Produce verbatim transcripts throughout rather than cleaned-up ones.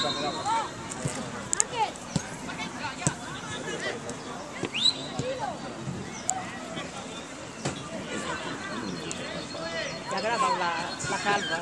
Ya graba la, la calva.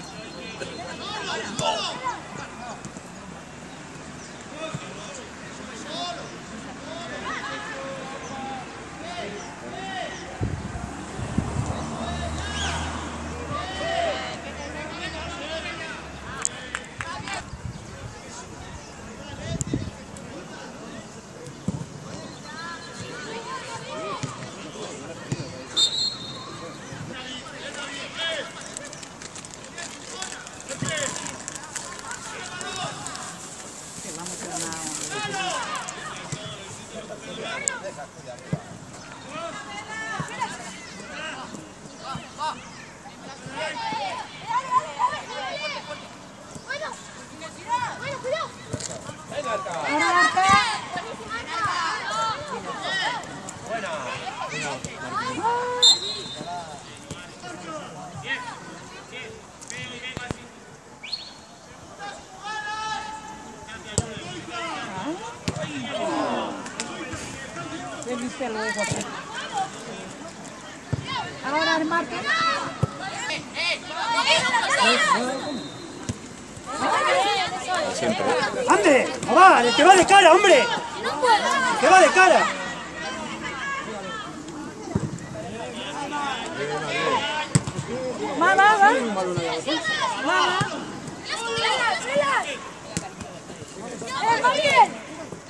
Ahora el marque. ¡Ande! ¡No va! ¡El que va de cara, hombre! ¡El que va de cara! Va, va, va. Va. ¡Eh, va bien!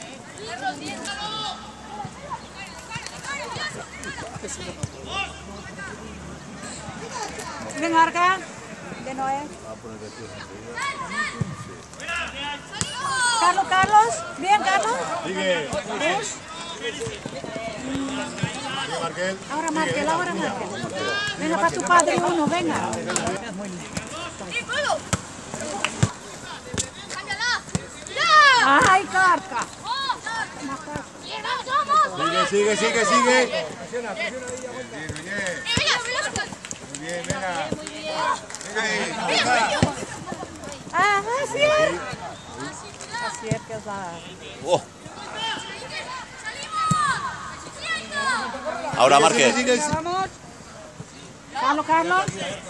Venga, Arca. De Noé. Carlos, Carlos. Bien, Carlos. Sigue. Ahora Markel, ahora Markel. Venga para tu padre uno, venga. ¡Ay, Carca! Sigue, sigue, sigue, sigue. Presiona, presiona ahí, aguanta. Muy bien, venga. Venga ahí. Ah, así es. Así es que es la... Oh. Ahora Marque. Vamos. Carlos, Carlos.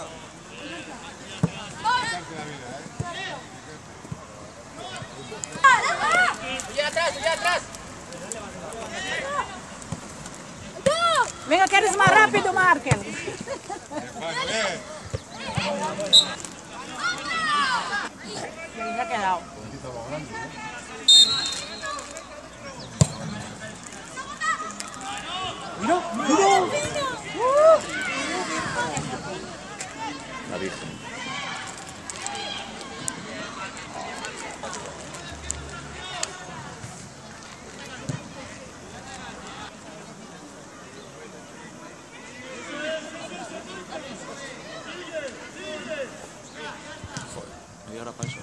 ¡Allá atrás, allá atrás! Venga, que eres más rápido, Markel. Ya ha quedado. ¡Mira! ¡Mira! La Virgen. ¿Y ahora para eso?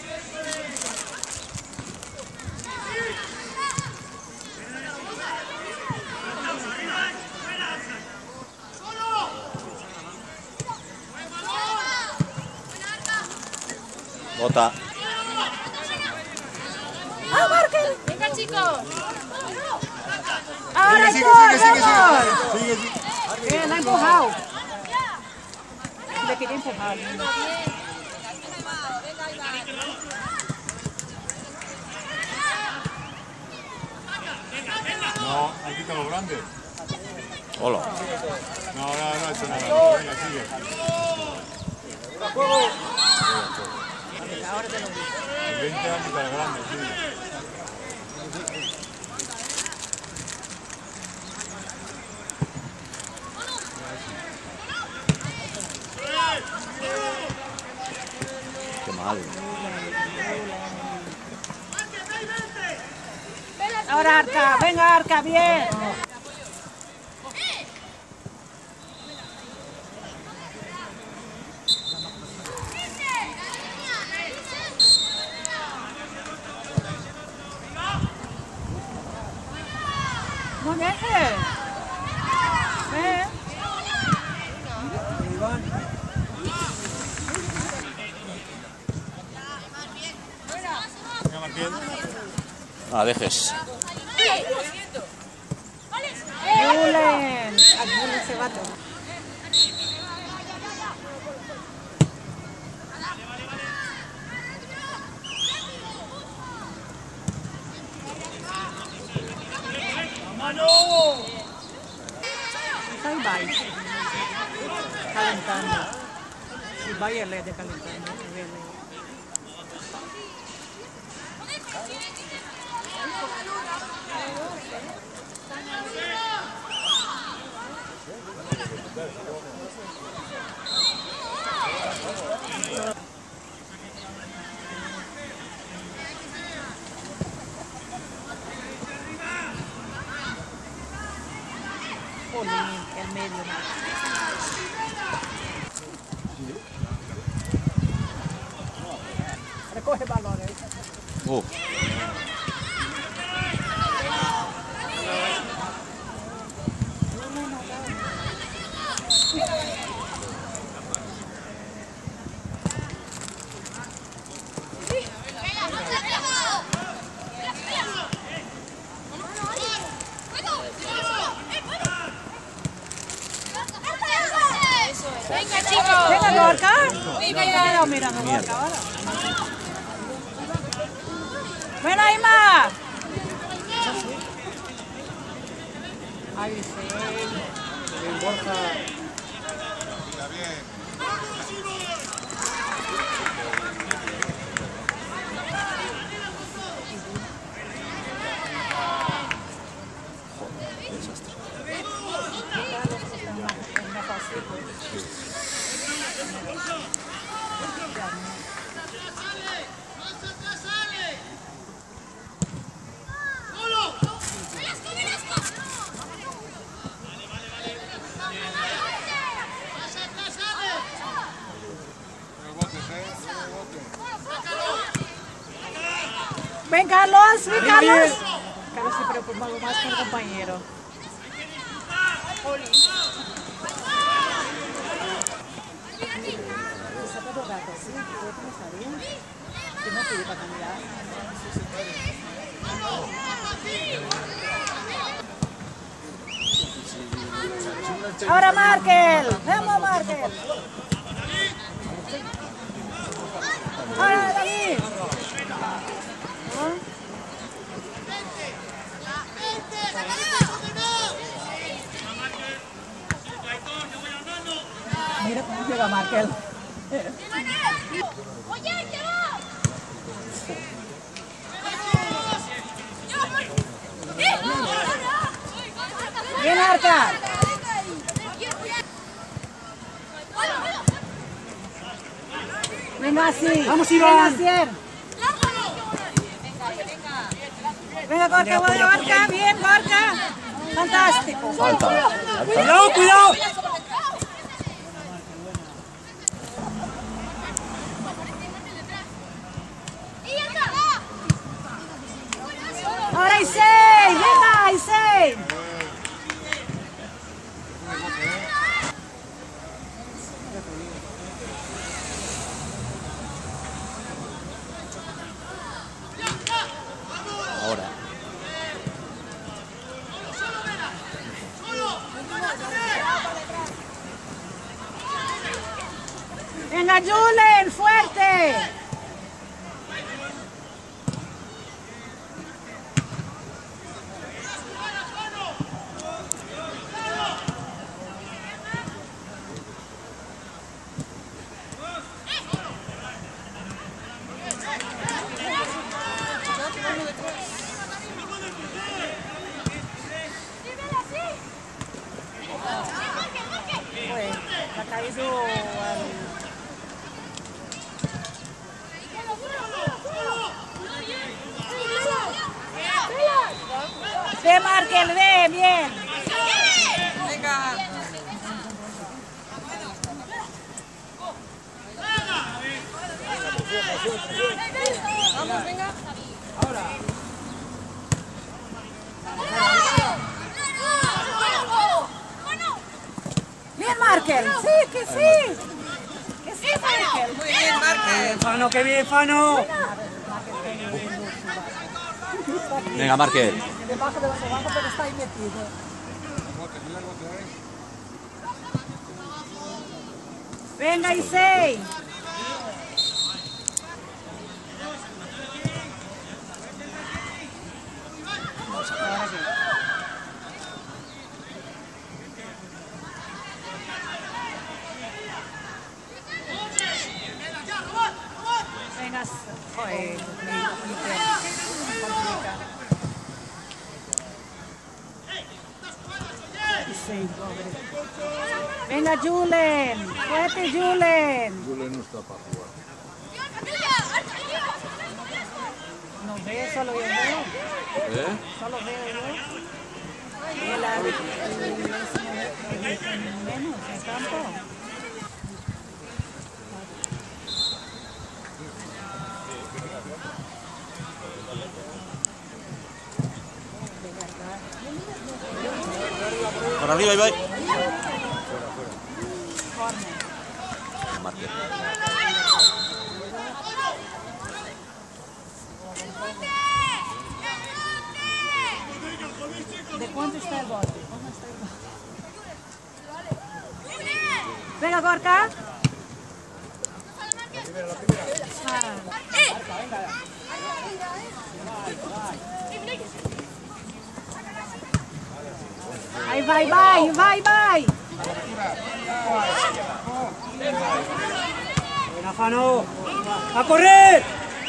Bota. ¡Ah, Markel! ¡Venga, chicos! ¡Ahora Sigue, gol, sigue, sigue, vamos! sigue, sigue. Bien, la ha empujado. Le quería empujar. No, han quitado los grandes. Hola. No, no, no ha hecho nada. Venga, sigue. El veinte han quitado los grandes, sí. Qué mal. Ahora Arca, venga Arca, bien. No dejes. Ven. Venga, Marquel. Ah, dejes. Julen. A Julen se va todo. Ahí va. Calentando. Y vaya le de calentando. El medio. Recoge balones. Uh. Venga, chicos. Venga, Gorka. Venga, ya. Mira, mira, Gorka ahora. Ven ahí, ma. Ay, sí. En Borja. Está bien. Ven, Carlos, ven, Carlos. Carlos se preocupa más que el compañero. Ahora Markel, vamos Markel. Ahora David. Mira cómo llega Markel. Bien, Arca. Venga, así. Vamos, Iván. Venga, Asier. Venga, Gorka, voy a Gorka. Bien, Gorka. Fantástico. Falta. Cuidado, cuidado. Ahora Isei. Venga, Isei. Ahora. Venga, Julen, fuerte. Pues, ha caído al... Ve, Markel, ve, bien. Vamos, venga. Bien, Markel. Sí, que sí. Que sí, Markel. Muy bien, Markel. Fano, qué bien, Fano. Markel, Venga, Markel. Debajo, debajo, debajo, pero está ahí metido. Venga, Isei. Venga, joder. Isei, pobre. Venga, Julen. Fuerte, Julen. Julen no está para jugar. No ve, solo yo veo. ¿Eh? Solo veo yo. Y el árbitro, el menos en campo. Por arriba, Ibai. Corner. Markel. ¿De cuánto está el bote? ¿Cómo está el bote? Venga, Gorka. Ahí vai, vai, vai, vai. Venga, Jano. ¡A correr!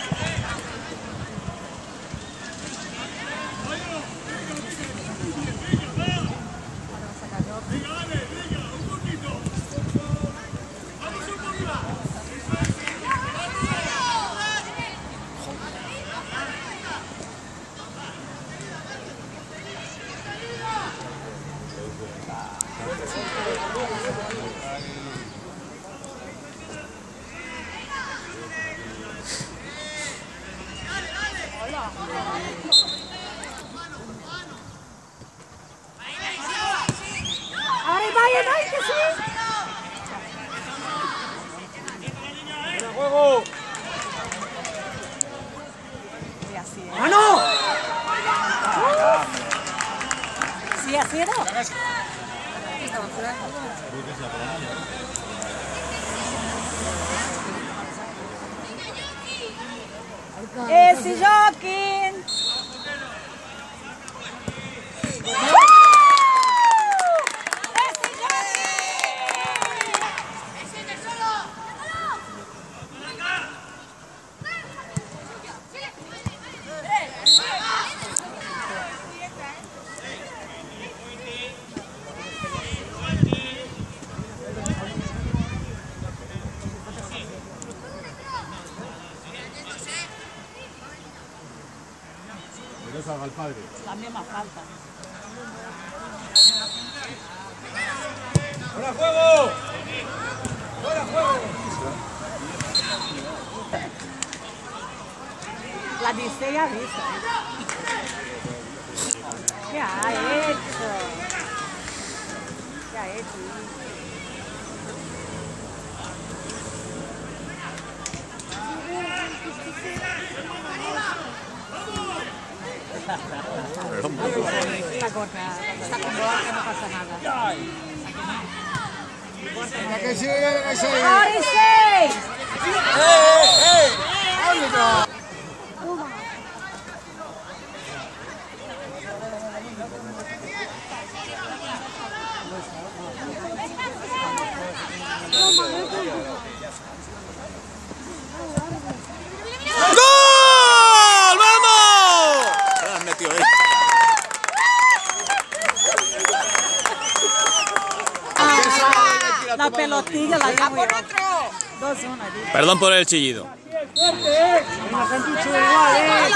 Ahora vai, vai, que sí. ¡Fuera juego! Y así es. ¡Jano! ¿Sí ha sido? Esse Joaquim! Que no salga el padre. La misma falta. ¡Fuera juego! ¡Fuera juego! La dice ya vista. ¿Qué ha hecho? ¿Qué ha hecho? Está corta, está con bola que no pasa nada. Venga, que sigue, que sigue. ¡Ahora seis! ¡Gol! ¡Vamos! Se la has metido ahí. La pelotilla la llevo yo. Dos uno. Perdón por el chillido. Venga, Santucho, igual, ¿eh?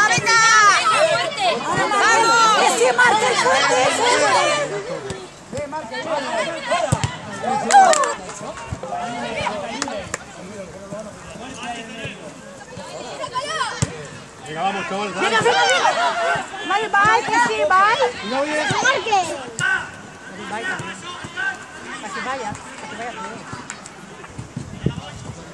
¡Que sí, marca el fuerte! Venga, vamos, chaval. Venga, venga, venga. Vai, vai, que sí, vai. No bien. Vai también. Para que vaya, para que vaya primero.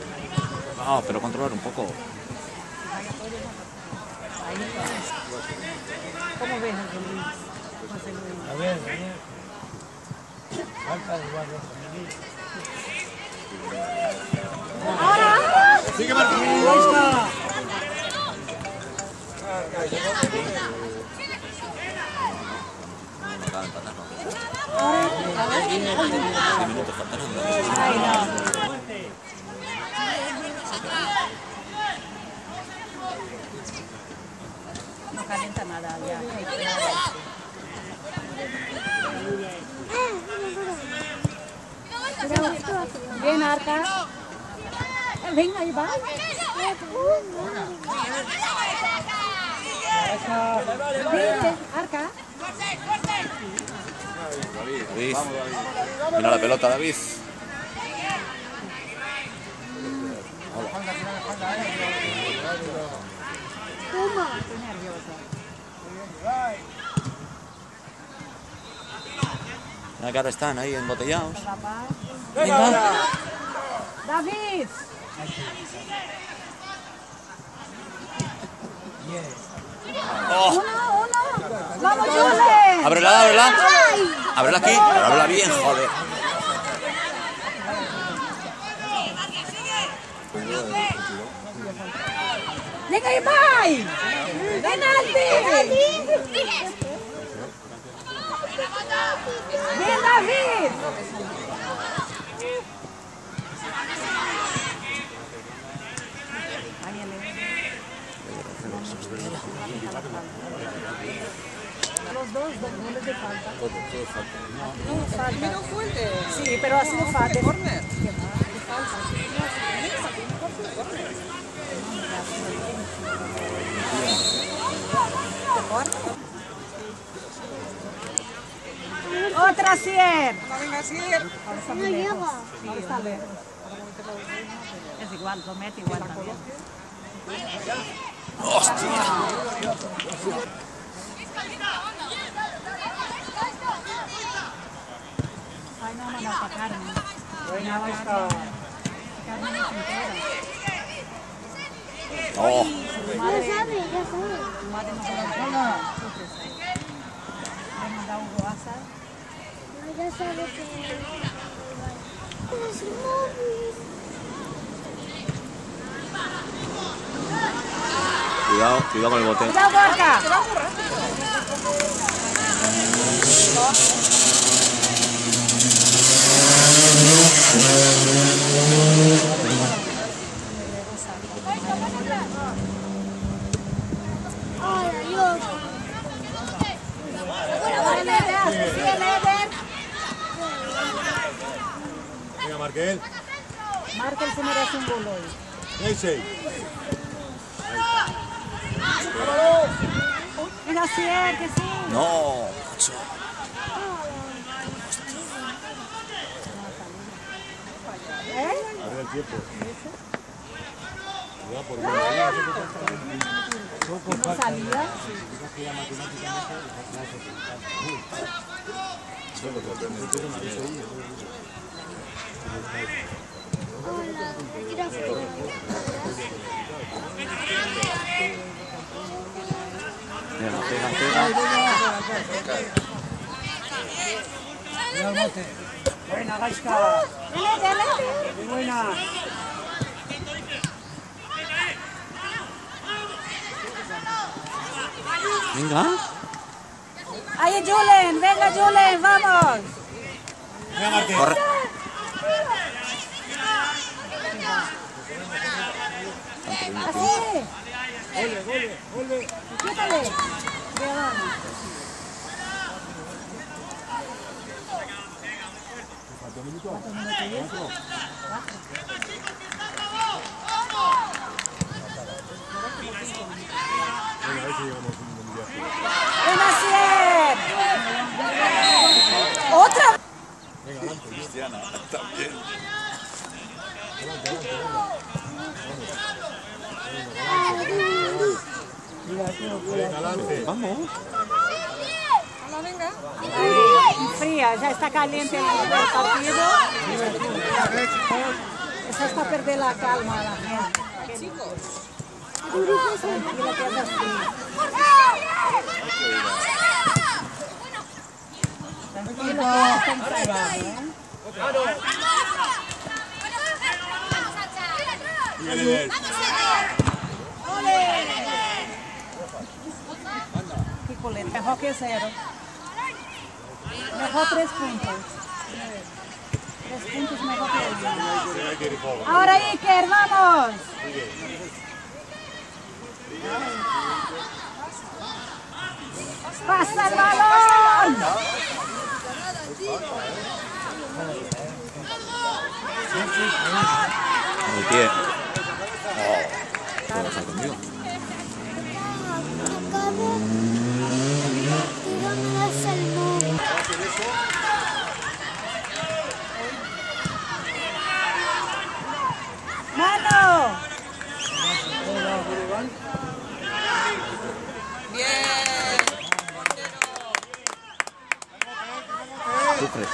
Ah, pero controlar un poco. Ahí está. ovejas de Luis. José Luis. A ver, a ver. Falta de guardia. Ahora. Sigue Martín. Ahí está. Ay, no. No calienta nada ya. Bien, Arca. Venga, ahí va. Vente, Arca. David. Mira la pelota, David. Estoy nerviosa. Mira que ahora están ahí embotellados. Papá. Venga. David. Oh, Uno, uno. Vamos, Julen. ábrela, ábrela. Ábrela aquí. Pero ábrela bien, joder. Venga, ahí va. Penalti. Bien, David. Los dos, dos goles de falta. No, falta. No fuerte. Sí, pero ha sido falta. Corner. Otra cien. No venga así. Ahora está muy lejos. Ahora está lejos. Es igual, lo mete igual también. Ay, no, no, no, para Carmen. Venga, ahí está. Carmen es entera. Oh, Su madre, su madre no se lo Venga. Le manda un WhatsApp. Ya sabe que... Pero si cuidado, cuidado con el bote. ¡Cuidado, Gorka! Ay, Dios. Venga, Marquel. Markel se merece un gol hoy. seis seis. Venga, sí, que sí. No, macho. ¿Eh? A ver el tiempo. No salía. Hola, quiero fútbol. Pega, pega, pega. Mira el bote. Buena, Gaisca. Dale, dale. Muy buena. Venga. Ahí, Julen. Venga, Julen, vamos. Venga, Marquel. Corre. Así. Quítale. Cuidado. Venga, a ver si llegamos a un mundial. Una cien. Otra. Venga, adelante. Cristiana, también. Venga, adelante. Vamos. No venga. Ay, fría, ya está caliente el el partido. Eso es para perder la calma a la gente. Chicos. Tranquila, que es así. Picoleta, mejor que cero. Mejor tres puntos. Tres puntos mejor que uno. Ahora Iker, vamos. ¡Pasa el balón! Mi pie. Oh, ¿puedo pasar conmigo? Acabo. Tírame el salmón. ¡Mano! Sufres, ¿eh?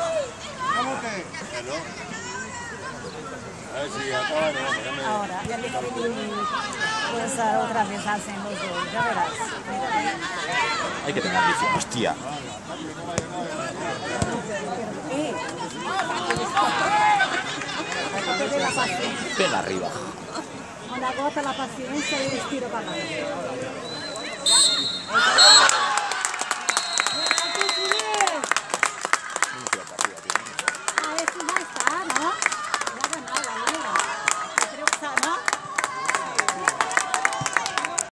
Ahora, ya le pues otra vez hacen los dos, ya verás. Hay que tener visión. Hostia. Eh. Pega arriba. Cuando agota la paciencia y les tiro para adelante.